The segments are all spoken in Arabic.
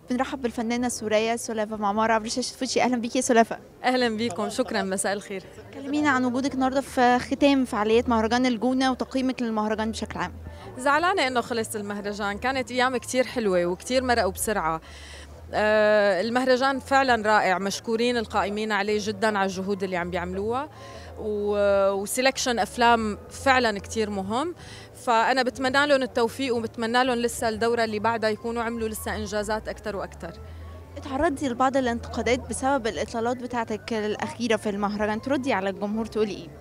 بنرحب بالفنانة سوريا سلافة معمارة عبر شاشة فوتشي. أهلا بيكي يا سلافة. اهلا بيكم، شكرا، مساء الخير. كلمينا عن وجودك النهارده في ختام فعاليات مهرجان الجونة وتقييمك للمهرجان بشكل عام. زعلانه انه خلص المهرجان، كانت ايام كتير حلوه وكتير مرقوا بسرعه. المهرجان فعلا رائع، مشكورين القائمين عليه جدا على الجهود اللي عم بيعملوها، وسelection افلام فعلا كتير مهم. فانا بتمنى لهم التوفيق وبتمنى لهم لسه الدوره اللي بعدها يكونوا عملوا لسه انجازات اكثر واكثر. اتعرضتي لبعض الانتقادات بسبب الإطلالات بتاعتك الأخيرة في المهرجان، تردي على الجمهور تقولي إيه؟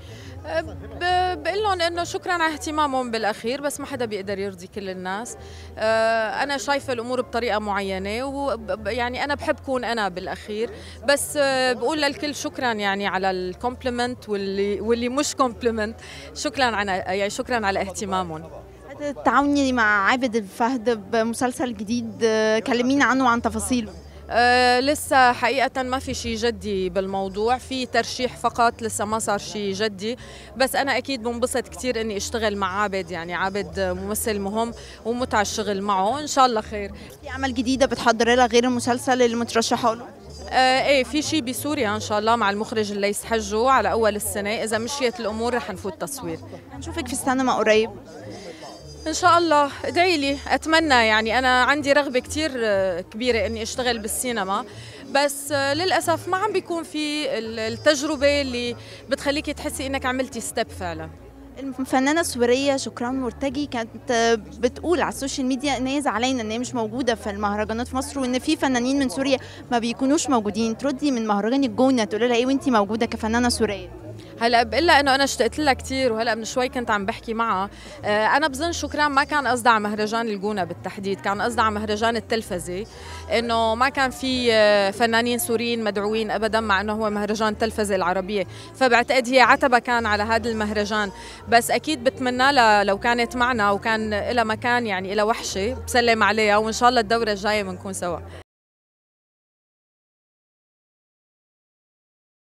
بقول لهم انه شكرا على اهتمامهم بالاخير، بس ما حدا بيقدر يرضي كل الناس. انا شايفه الامور بطريقه معينه، ويعني انا بحب كون انا بالاخير، بس بقول للكل شكرا يعني على الكومبلمنت واللي مش كومبلمنت. شكرا على اهتمامهم. تعاوني مع عابد الفهد بمسلسل جديد، كلمينا عنه وعن تفاصيله. لسه حقيقة ما في شيء جدي بالموضوع، في ترشيح فقط، لسه ما صار شيء جدي. بس أنا أكيد بنبسط كتير إني أشتغل مع عابد، يعني عابد ممثل مهم ومتع الشغل معه، إن شاء الله خير. في عمل جديدة بتحضري لها غير المسلسل اللي مترشحه له؟ ايه، في شيء بسوريا ان شاء الله مع المخرج الليث حجو على اول السنه، اذا مشيت الامور رح نفوت تصوير. هنشوفك في السينما قريب ان شاء الله، ادعي لي، اتمنى. يعني انا عندي رغبه كتير كبيره اني اشتغل بالسينما، بس للاسف ما عم بيكون في التجربه اللي بتخليكي تحسي انك عملتي ستيب فعلا. الفنانة السورية شكران مرتجي كانت بتقول على السوشيال ميديا ان هي زعلانة ان هي مش موجودة في المهرجانات في مصر، وان في فنانين من سوريا ما بيكونوش موجودين. تردي من مهرجان الجونة تقولي لها ايه وانتي موجودة كفنانة سورية؟ هلا بقول لها انه انا اشتقت لها كثير، وهلا من شوي كنت عم بحكي معها. انا بظن شكران ما كان قصدها على مهرجان الجونه بالتحديد، كان قصدها على مهرجان التلفزه، انه ما كان في فنانين سوريين مدعوين ابدا، مع انه هو مهرجان التلفزه العربيه. فبعتقد هي عتبه كان على هذا المهرجان، بس اكيد بتمنى لها لو كانت معنا وكان لها مكان، يعني لها وحشه، بسلم عليها، وان شاء الله الدوره الجايه بنكون سوا.